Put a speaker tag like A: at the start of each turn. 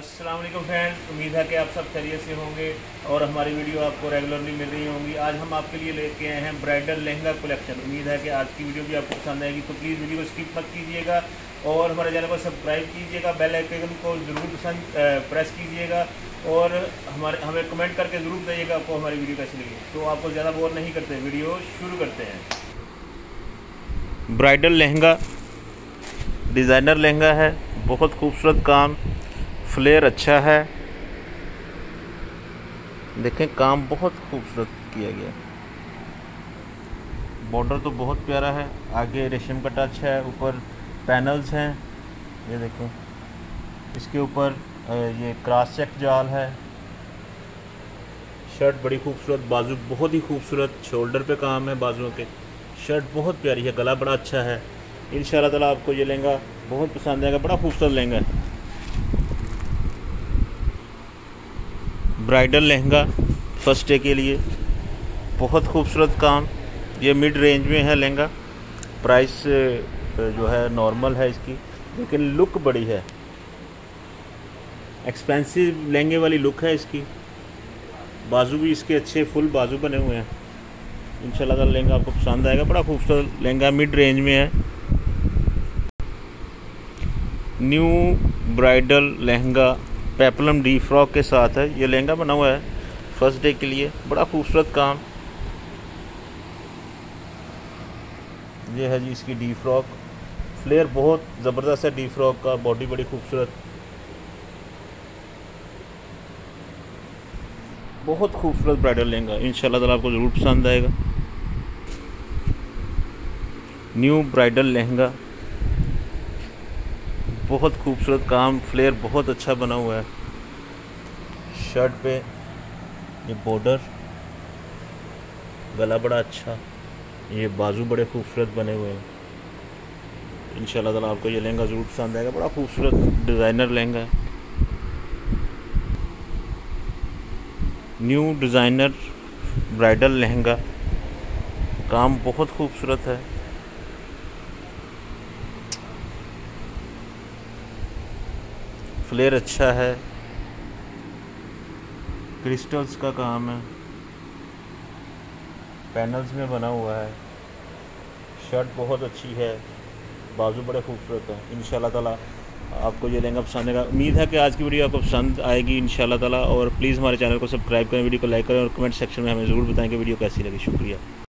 A: अस्सलाम वालेकुम फ्रेंड्स, उम्मीद है कि आप सब खैरियत से होंगे और हमारी वीडियो आपको रेगुलरली मिल रही होंगी। आज हम आपके लिए लेके आए हैं ब्राइडल लहंगा कलेक्शन। उम्मीद है कि आज की वीडियो भी आपको पसंद आएगी, तो प्लीज़ वीडियो को स्किप मत कीजिएगा और हमारे चैनल को सब्सक्राइब कीजिएगा, बेल आइकन को ज़रूर प्रेस कीजिएगा और हमें कमेंट करके ज़रूर बताइएगा आपको हमारी वीडियो कैसी लगी। तो आपको ज़्यादा बोर नहीं करते, वीडियो शुरू करते हैं। ब्राइडल लहंगा डिज़ाइनर लहंगा है, बहुत खूबसूरत काम, फ्लेयर अच्छा है। देखें काम बहुत खूबसूरत किया गया, बॉर्डर तो बहुत प्यारा है, आगे रेशम का टच है, ऊपर पैनल्स हैं, ये देखें। इसके ऊपर ये क्रॉस चेक जाल है। शर्ट बड़ी खूबसूरत, बाजू बहुत ही खूबसूरत, शोल्डर पे काम है बाजुओं के। शर्ट बहुत प्यारी है, गला बड़ा अच्छा है। इंशाल्लाह ताला आपको ये लहंगा बहुत पसंद आएगा, बड़ा खूबसूरत लहंगा है। ब्राइडल लहंगा फर्स्ट डे के लिए बहुत खूबसूरत काम। ये मिड रेंज में है लहंगा, प्राइस जो है नॉर्मल है इसकी, लेकिन लुक बड़ी है, एक्सपेंसिव लहंगे वाली लुक है इसकी। बाजू भी इसके अच्छे फुल बाजू बने हुए हैं। इंशाल्लाह ताला लहंगा आपको पसंद आएगा, बड़ा खूबसूरत लहंगा, मिड रेंज में है। न्यू ब्राइडल लहंगा पेपलम डी फ्रॉक के साथ है। ये लहंगा बना हुआ है फर्स्ट डे के लिए, बड़ा खूबसूरत काम। ये है जी इसकी डी फ्रॉक, फ्लेयर बहुत ज़बरदस्त है डी फ्रॉक का, बॉडी बड़ी खूबसूरत, बहुत खूबसूरत ब्राइडल लहंगा। इंशाल्लाह ताला आपको ज़रूर पसंद आएगा। न्यू ब्राइडल लहंगा, बहुत खूबसूरत काम, फ्लेयर बहुत अच्छा बना हुआ है। शर्ट पे ये बॉर्डर, गला बड़ा अच्छा, ये बाजू बड़े खूबसूरत बने हुए हैं। इंशाल्लाह ताला आपको ये लहंगा ज़रूर पसंद आएगा, बड़ा खूबसूरत डिज़ाइनर लहंगा है। न्यू डिज़ाइनर ब्राइडल लहंगा, काम बहुत खूबसूरत है। फ्लेयर अच्छा है, क्रिस्टल्स का काम है, पैनल्स में बना हुआ है। शर्ट बहुत अच्छी है, बाजू बड़े खूबसूरत हैं। इंशाल्लाह ताला आपको ये लहंगा पसंद आएगा। उम्मीद है कि आज की वीडियो आपको पसंद आएगी इंशाल्लाह ताला। और प्लीज़ हमारे चैनल को सब्सक्राइब करें, वीडियो को लाइक करें और कमेंट सेक्शन में हमें ज़रूर बताएं कि वीडियो कैसी लगी। शुक्रिया।